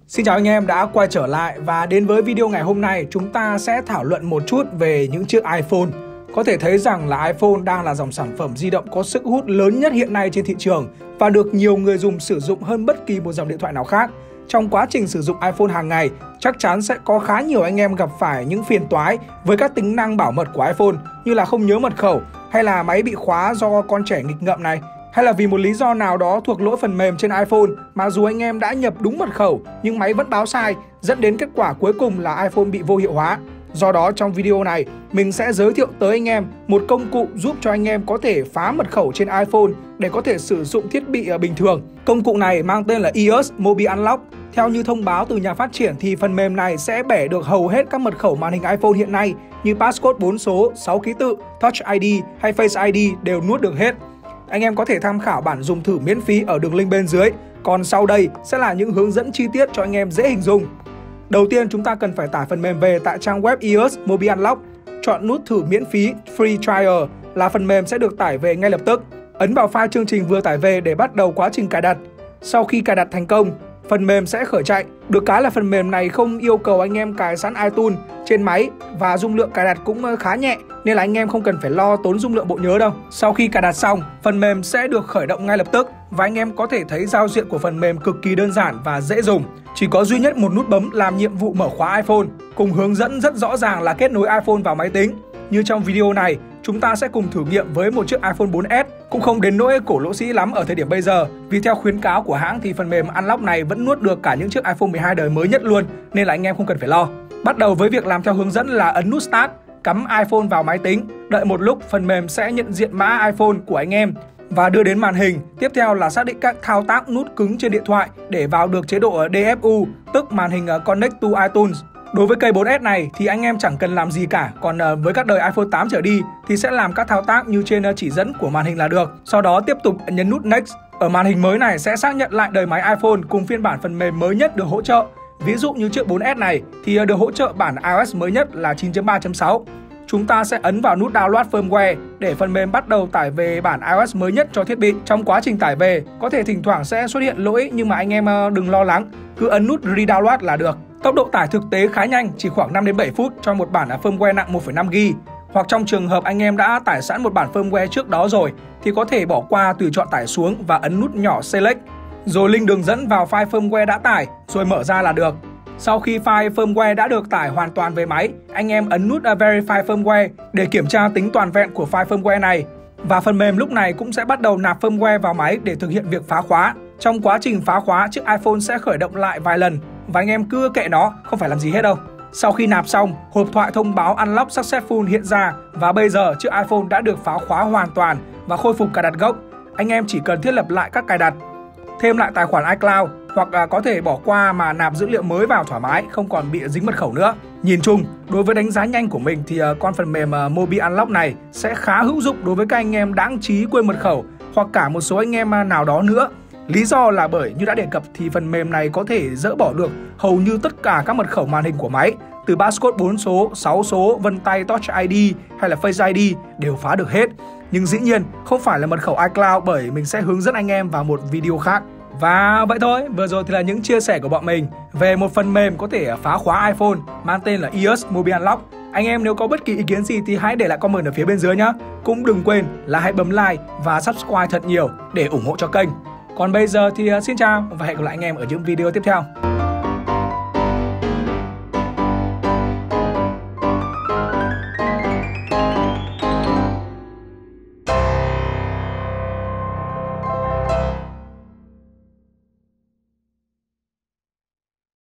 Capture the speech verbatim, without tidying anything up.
Xin chào anh em đã quay trở lại, và đến với video ngày hôm nay chúng ta sẽ thảo luận một chút về những chiếc iPhone. Có thể thấy rằng là iPhone đang là dòng sản phẩm di động có sức hút lớn nhất hiện nay trên thị trường và được nhiều người dùng sử dụng hơn bất kỳ một dòng điện thoại nào khác. Trong quá trình sử dụng iPhone hàng ngày, chắc chắn sẽ có khá nhiều anh em gặp phải những phiền toái với các tính năng bảo mật của iPhone như là không nhớ mật khẩu, hay là máy bị khóa do con trẻ nghịch ngợm này, hay là vì một lý do nào đó thuộc lỗi phần mềm trên iPhone mà dù anh em đã nhập đúng mật khẩu nhưng máy vẫn báo sai, dẫn đến kết quả cuối cùng là iPhone bị vô hiệu hóa. Do đó trong video này mình sẽ giới thiệu tới anh em một công cụ giúp cho anh em có thể phá mật khẩu trên iPhone để có thể sử dụng thiết bị bình thường. Công cụ này mang tên là i o ét Mobile Unlock. Theo như thông báo từ nhà phát triển thì phần mềm này sẽ bẻ được hầu hết các mật khẩu màn hình iPhone hiện nay như passcode bốn số, sáu ký tự, Touch ai đi hay Face ai đi đều nuốt được hết. Anh em có thể tham khảo bản dùng thử miễn phí ở đường link bên dưới. Còn sau đây sẽ là những hướng dẫn chi tiết cho anh em dễ hình dung. Đầu tiên chúng ta cần phải tải phần mềm về tại trang web i o ét Mobile Unlock. Chọn nút thử miễn phí Free Trial là phần mềm sẽ được tải về ngay lập tức. Ấn vào file chương trình vừa tải về để bắt đầu quá trình cài đặt. Sau khi cài đặt thành công, phần mềm sẽ khởi chạy. Được cái là phần mềm này không yêu cầu anh em cài sẵn iTunes trên máy và dung lượng cài đặt cũng khá nhẹ, nên là anh em không cần phải lo tốn dung lượng bộ nhớ đâu. Sau khi cài đặt xong, phần mềm sẽ được khởi động ngay lập tức và anh em có thể thấy giao diện của phần mềm cực kỳ đơn giản và dễ dùng. Chỉ có duy nhất một nút bấm làm nhiệm vụ mở khóa iPhone, cùng hướng dẫn rất rõ ràng là kết nối iPhone vào máy tính. Như trong video này, chúng ta sẽ cùng thử nghiệm với một chiếc iPhone bốn S, cũng không đến nỗi cổ lỗ sĩ lắm ở thời điểm bây giờ, vì theo khuyến cáo của hãng thì phần mềm Unlock này vẫn nuốt được cả những chiếc iPhone mười hai đời mới nhất luôn, nên là anh em không cần phải lo. Bắt đầu với việc làm theo hướng dẫn là ấn nút Start, cắm iPhone vào máy tính, đợi một lúc phần mềm sẽ nhận diện mã iPhone của anh em và đưa đến màn hình. Tiếp theo là xác định các thao tác nút cứng trên điện thoại để vào được chế độ đê ép u, tức màn hình Connect to iTunes. Đối với cây bốn S này thì anh em chẳng cần làm gì cả, còn với các đời iPhone tám trở đi thì sẽ làm các thao tác như trên chỉ dẫn của màn hình là được. Sau đó tiếp tục nhấn nút Next. Ở màn hình mới này sẽ xác nhận lại đời máy iPhone cùng phiên bản phần mềm mới nhất được hỗ trợ. Ví dụ như chiếc bốn S này thì được hỗ trợ bản iOS mới nhất là chín chấm ba chấm sáu. Chúng ta sẽ ấn vào nút Download Firmware để phần mềm bắt đầu tải về bản iOS mới nhất cho thiết bị. Trong quá trình tải về, có thể thỉnh thoảng sẽ xuất hiện lỗi nhưng mà anh em đừng lo lắng, cứ ấn nút Redownload là được. Tốc độ tải thực tế khá nhanh, chỉ khoảng năm đến bảy phút cho một bản firmware nặng một phẩy năm gi ga bai. Hoặc trong trường hợp anh em đã tải sẵn một bản firmware trước đó rồi thì có thể bỏ qua tùy chọn tải xuống và ấn nút nhỏ Select, rồi link đường dẫn vào file firmware đã tải rồi mở ra là được. Sau khi file firmware đã được tải hoàn toàn về máy, anh em ấn nút Verify Firmware để kiểm tra tính toàn vẹn của file firmware này. Và phần mềm lúc này cũng sẽ bắt đầu nạp firmware vào máy để thực hiện việc phá khóa. Trong quá trình phá khóa, chiếc iPhone sẽ khởi động lại vài lần và anh em cứ kệ nó, không phải làm gì hết đâu. Sau khi nạp xong, hộp thoại thông báo Unlock Successful hiện ra và bây giờ chiếc iPhone đã được phá khóa hoàn toàn và khôi phục cài đặt gốc. Anh em chỉ cần thiết lập lại các cài đặt, thêm lại tài khoản iCloud hoặc có thể bỏ qua mà nạp dữ liệu mới vào thoải mái, không còn bị dính mật khẩu nữa. Nhìn chung, đối với đánh giá nhanh của mình thì con phần mềm Mobile Unlock này sẽ khá hữu dụng đối với các anh em đáng trí quên mật khẩu hoặc cả một số anh em nào đó nữa. Lý do là bởi như đã đề cập thì phần mềm này có thể dỡ bỏ được hầu như tất cả các mật khẩu màn hình của máy, từ passcode bốn số, sáu số, vân tay Touch ai đi hay là Face ai đi đều phá được hết. Nhưng dĩ nhiên không phải là mật khẩu iCloud, bởi mình sẽ hướng dẫn anh em vào một video khác. Và vậy thôi, vừa rồi thì là những chia sẻ của bọn mình về một phần mềm có thể phá khóa iPhone mang tên là i o ét Mobile Unlock. Anh em nếu có bất kỳ ý kiến gì thì hãy để lại comment ở phía bên dưới nhé. Cũng đừng quên là hãy bấm like và subscribe thật nhiều để ủng hộ cho kênh. Còn bây giờ thì xin chào và hẹn gặp lại anh em ở những video tiếp theo.